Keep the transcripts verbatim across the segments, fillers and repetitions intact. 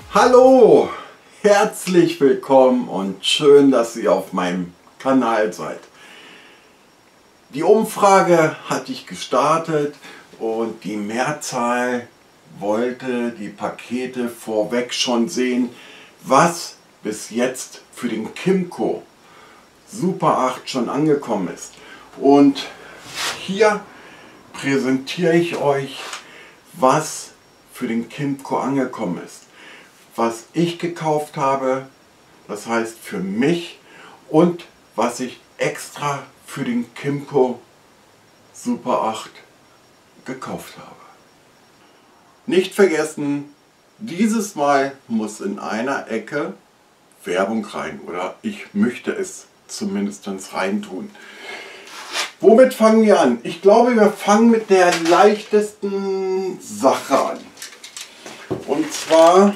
Hallo, herzlich willkommen und schön, dass ihr auf meinem Kanal seid. Die Umfrage hatte ich gestartet und die Mehrzahl wollte die Pakete vorweg schon sehen, was bis jetzt für den Kymco Super acht schon angekommen ist. Und hier präsentiere ich euch, was für den Kymco angekommen ist. Was ich gekauft habe, das heißt für mich, und was ich extra für den Kymco Super acht gekauft habe. Nicht vergessen, dieses Mal muss in einer Ecke Werbung rein, oder ich möchte es zumindest reintun. Womit fangen wir an? Ich glaube, wir fangen mit der leichtesten Sache an. Und zwar,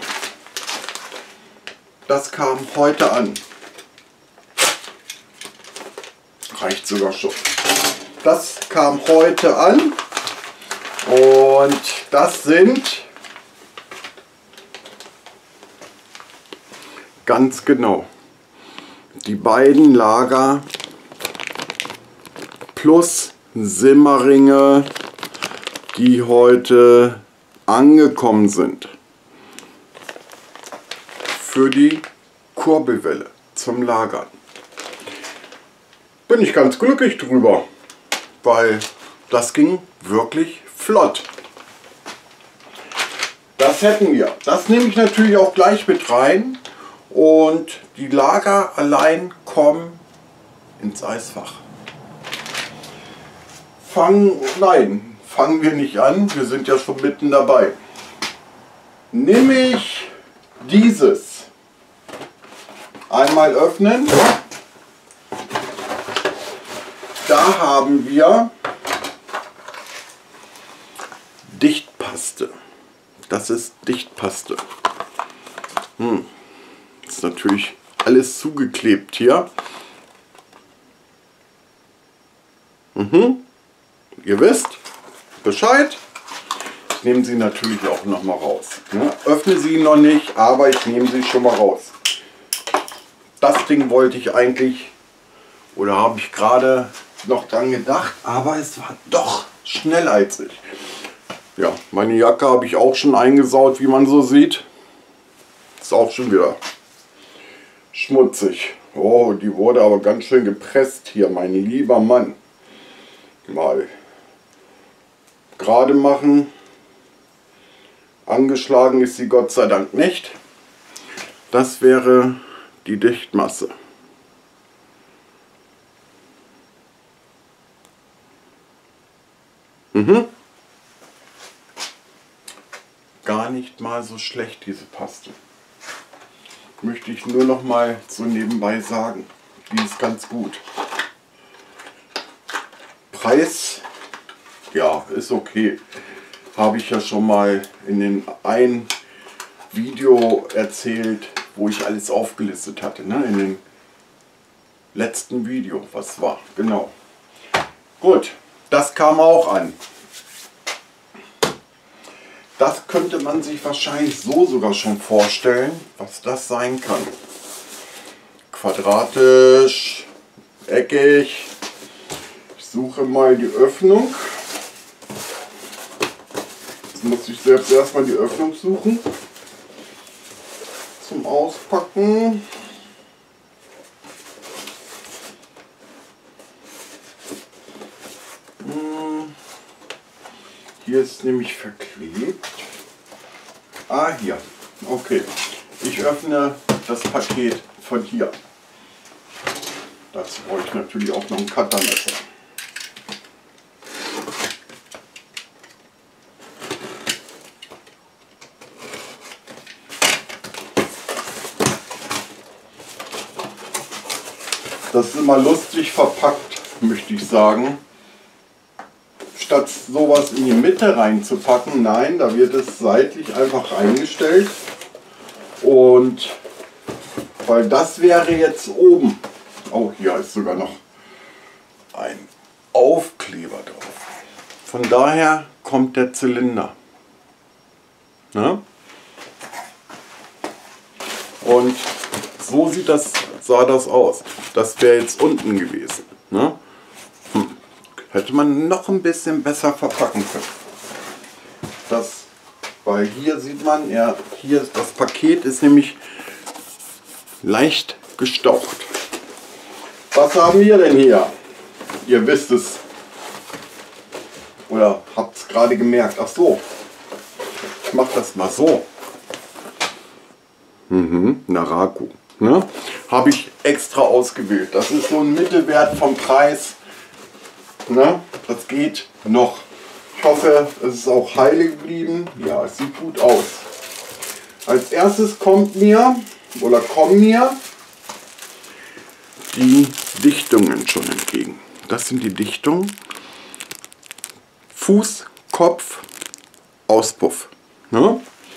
das kam heute an. Reicht sogar schon. Das kam heute an und das sind ganz genau die beiden Lager plus Simmerringe, die heute angekommen sind für die Kurbelwelle zum Lagern. Bin ich ganz glücklich drüber, weil das ging wirklich flott. Das hätten wir. Das nehme ich natürlich auch gleich mit rein und die Lager allein kommen ins Eisfach. Fangen, nein, fangen wir nicht an, wir sind ja schon mitten dabei. Nehme ich dieses, einmal öffnen, da haben wir Dichtpaste. Das ist Dichtpaste. Hm. Ist natürlich alles zugeklebt hier. Mhm. Ihr wisst Bescheid. Ich nehme sie natürlich auch noch mal raus. Ne? Öffne sie noch nicht, aber ich nehme sie schon mal raus. Das Ding wollte ich eigentlich, oder habe ich gerade noch dran gedacht, aber es war doch schneller als ich. Ja, meine Jacke habe ich auch schon eingesaut, wie man so sieht. Ist auch schon wieder schmutzig. Oh, die wurde aber ganz schön gepresst hier, mein lieber Mann. Mal gerade machen. Angeschlagen ist sie Gott sei Dank nicht. Das wäre die Dichtmasse. Mhm. Gar nicht mal so schlecht, diese Paste. Möchte ich nur noch mal so nebenbei sagen. Die ist ganz gut. Preis, ja, ist okay. Habe ich ja schon mal in dem ein Video erzählt, wo ich alles aufgelistet hatte. Ne? In dem letzten Video, was war. Genau. Gut, das kam auch an. Das könnte man sich wahrscheinlich so sogar schon vorstellen, was das sein kann. Quadratisch, eckig. Ich suche mal die Öffnung. Jetzt muss ich selbst erstmal die Öffnung suchen. Zum Auspacken. Hier ist nämlich verklebt. Ah, hier. Okay. Ich öffne das Paket von hier. Dazu brauche ich natürlich auch noch ein Cuttermesser. Das ist immer lustig verpackt, möchte ich sagen. Statt sowas in die Mitte reinzupacken, nein, da wird es seitlich einfach reingestellt. Und weil das wäre jetzt oben. Oh, hier ist sogar noch ein Aufkleber drauf. Von daher kommt der Zylinder. Ne? Und so sieht das, sah das aus. Das wäre jetzt unten gewesen. Ne? Hm. Hätte man noch ein bisschen besser verpacken können. Das, weil hier sieht man, ja, hier das Paket ist nämlich leicht gestaucht. Was haben wir denn hier? Ihr wisst es. Oder habt es gerade gemerkt. Ach so. Ich mache das mal so. Mhm, Naraku. Ne? Habe ich extra ausgewählt. Das ist so ein Mittelwert vom Preis. Ne? Das geht noch. Ich hoffe, es ist auch heile geblieben. Ja, es sieht gut aus. Als erstes kommt mir, oder kommen mir, die Dichtungen schon entgegen. Das sind die Dichtungen. Fuß, Kopf, Auspuff. Ne?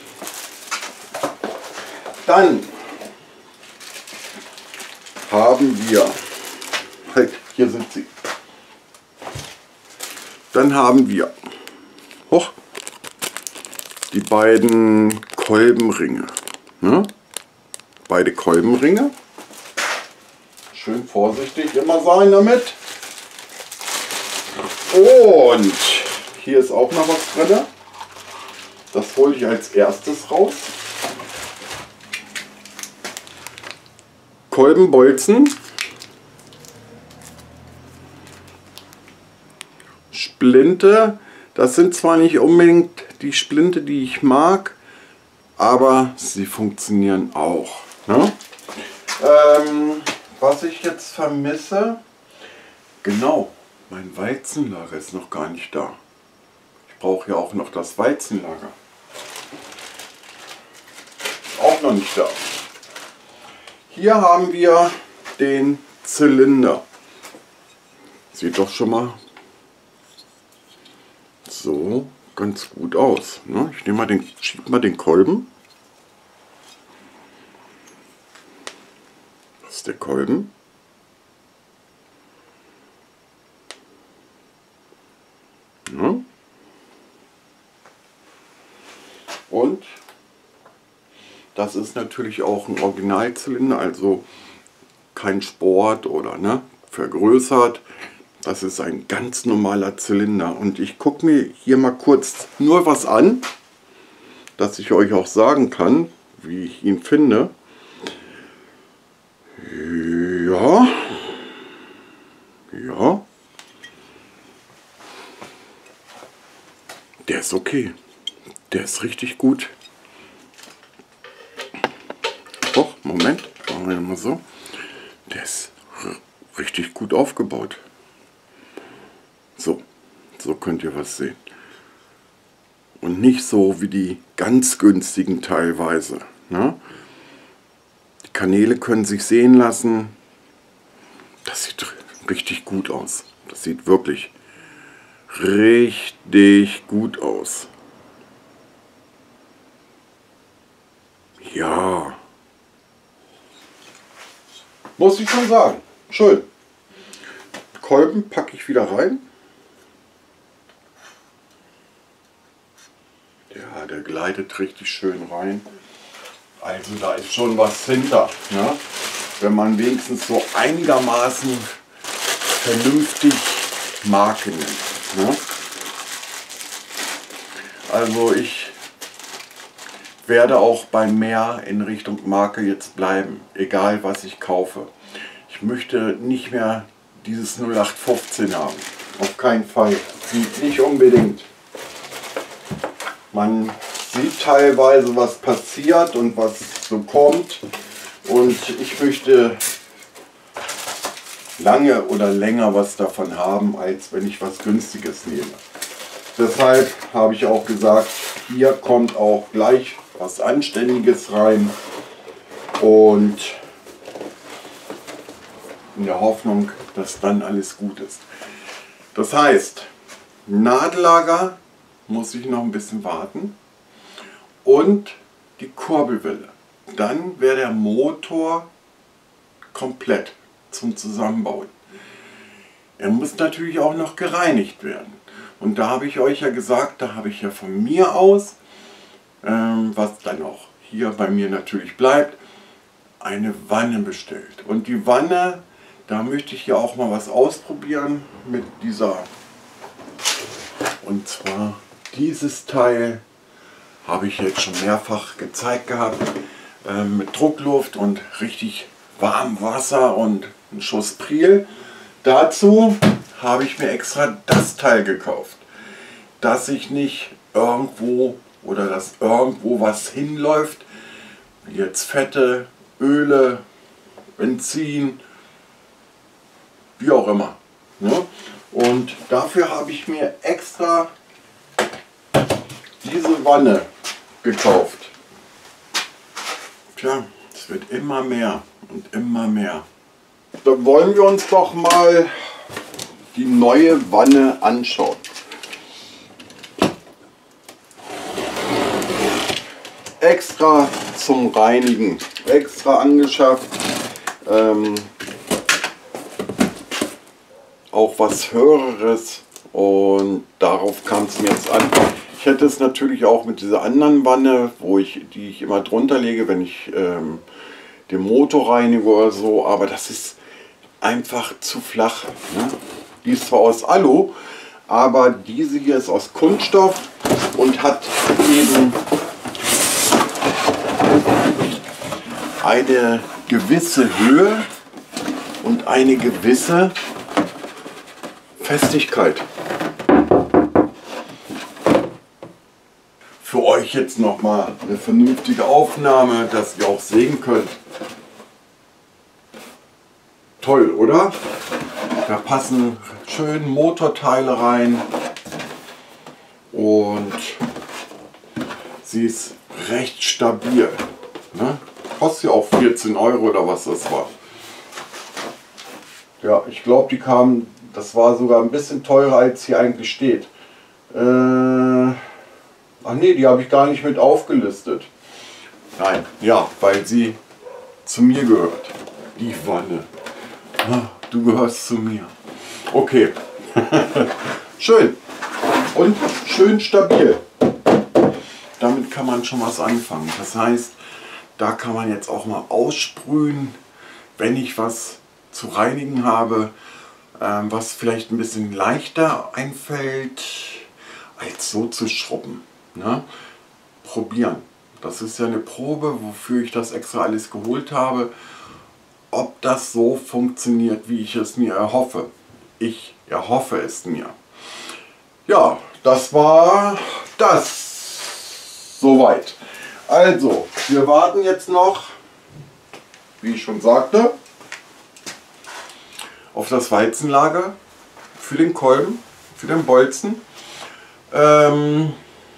Dann haben wir, halt, hier sind sie. Dann haben wir hoch, die beiden Kolbenringe. Ne? Beide Kolbenringe. Schön vorsichtig immer sein damit. Und hier ist auch noch was drin. Das hole ich als erstes raus. Kolbenbolzen. Splinte. Das sind zwar nicht unbedingt die Splinte, die ich mag, aber sie funktionieren auch. Ne? Ähm, was ich jetzt vermisse, genau, mein Weizenlager ist noch gar nicht da. Ich brauche ja auch noch das Weizenlager. Ist auch noch nicht da. Hier haben wir den Zylinder. Sieht doch schon mal so ganz gut aus. Ne? Ich nehme mal den, schieb mal den Kolben. Das ist der Kolben. Ja. Und das ist natürlich auch ein Originalzylinder, also kein Sport oder ne, vergrößert. Das ist ein ganz normaler Zylinder. Und ich gucke mir hier mal kurz nur was an, dass ich euch auch sagen kann, wie ich ihn finde. Ja. Ja. Der ist okay. Der ist richtig gut. Oh, Moment. Machen wir mal so. Der ist richtig gut aufgebaut. So, so könnt ihr was sehen. Und nicht so wie die ganz günstigen teilweise. Ne? Die Kanäle können sich sehen lassen. Das sieht richtig gut aus. Das sieht wirklich richtig gut aus. Ja. Muss ich schon sagen. Schön. Kolben packe ich wieder rein. Ja, der gleitet richtig schön rein. Also da ist schon was hinter. Ne? Wenn man wenigstens so einigermaßen vernünftig Marke nimmt. Ne? Also ich werde auch bei mehr in Richtung Marke jetzt bleiben, egal was ich kaufe. Ich möchte nicht mehr dieses null acht fünfzehn haben, auf keinen Fall, nicht unbedingt. Man sieht teilweise, was passiert und was so kommt, und ich möchte lange oder länger was davon haben, als wenn ich was Günstiges nehme. Deshalb habe ich auch gesagt, hier kommt auch gleich was Anständiges rein, und in der Hoffnung, dass dann alles gut ist. Das heißt, Nadellager muss ich noch ein bisschen warten und die Kurbelwelle. Dann wäre der Motor komplett zum Zusammenbauen. Er muss natürlich auch noch gereinigt werden. Und da habe ich euch ja gesagt, da habe ich ja von mir aus, ähm, was dann auch hier bei mir natürlich bleibt, eine Wanne bestellt. Und die Wanne, da möchte ich ja auch mal was ausprobieren mit dieser. Und zwar dieses Teil habe ich jetzt schon mehrfach gezeigt gehabt. Äh, mit Druckluft und richtig warmem Wasser und ein Schuss Priel. Dazu habe ich mir extra das Teil gekauft, dass ich nicht irgendwo oder dass irgendwo was hinläuft, wie jetzt Fette, Öle, Benzin, wie auch immer. Ne? Und dafür habe ich mir extra diese Wanne gekauft. Tja, es wird immer mehr und immer mehr. Dann wollen wir uns doch mal die neue Wanne anschauen. Extra zum Reinigen, extra angeschafft. Ähm, auch was Höheres, und darauf kam es mir jetzt an. Ich hätte es natürlich auch mit dieser anderen Wanne, wo ich, die ich immer drunter lege, wenn ich ähm, den Motor reinige oder so, aber das ist einfach zu flach. Ne? Die ist zwar aus Alu, aber diese hier ist aus Kunststoff und hat eben eine gewisse Höhe und eine gewisse Festigkeit. Für euch jetzt noch mal eine vernünftige Aufnahme, dass ihr auch sehen könnt. Toll, oder? Da passen schön Motorteile rein und sie ist recht stabil. Ne? Kostet ja auch vierzehn Euro oder was das war. Ja, ich glaube, die kamen, das war sogar ein bisschen teurer, als hier eigentlich steht. Äh, ach nee, die habe ich gar nicht mit aufgelistet. Nein, ja, weil sie zu mir gehört. Die Wanne. Du gehörst zu mir. Okay. Schön. Und schön stabil. Damit kann man schon was anfangen. Das heißt, da kann man jetzt auch mal aussprühen, wenn ich was zu reinigen habe, ähm, was vielleicht ein bisschen leichter einfällt, als so zu schrubben. Ne? Probieren. Das ist ja eine Probe, wofür ich das extra alles geholt habe. Ob das so funktioniert, wie ich es mir erhoffe. Ich erhoffe es mir. Ja, das war das. Soweit. Also, wir warten jetzt noch, wie ich schon sagte, auf das Weizenlager für den Kolben, für den Bolzen ähm,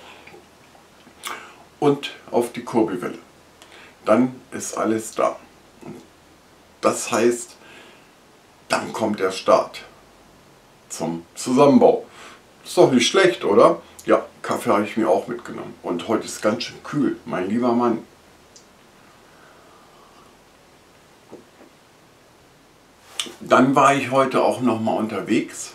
und auf die Kurbelwelle. Dann ist alles da. Das heißt, dann kommt der Start zum Zusammenbau. Ist doch nicht schlecht, oder? Ja, Kaffee habe ich mir auch mitgenommen. Und heute ist ganz schön kühl, mein lieber Mann. Dann war ich heute auch noch mal unterwegs.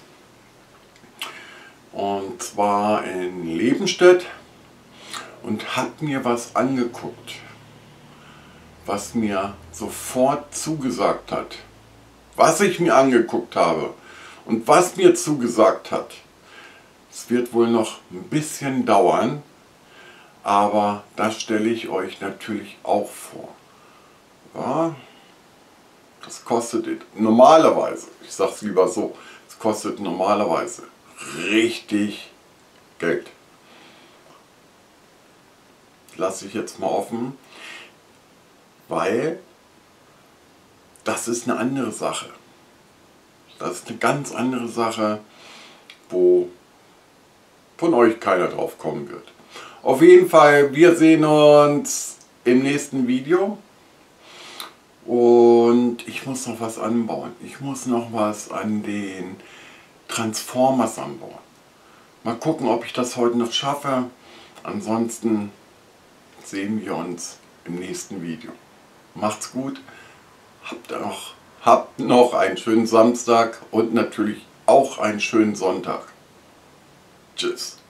Und zwar in Lebenstedt und habe mir was angeguckt, was mir sofort zugesagt hat. Was ich mir angeguckt habe und was mir zugesagt hat. Es wird wohl noch ein bisschen dauern, aber das stelle ich euch natürlich auch vor. Ja, das kostet normalerweise, ich sage es lieber so, es kostet normalerweise richtig Geld. Lasse ich jetzt mal offen, weil das ist eine andere Sache. Das ist eine ganz andere Sache, wo von euch keiner drauf kommen wird. Auf jeden Fall, wir sehen uns im nächsten Video. Und ich muss noch was anbauen. Ich muss noch was an den Transformers anbauen. Mal gucken, ob ich das heute noch schaffe. Ansonsten sehen wir uns im nächsten Video. Macht's gut. Habt noch, habt noch einen schönen Samstag und natürlich auch einen schönen Sonntag. Tschüss.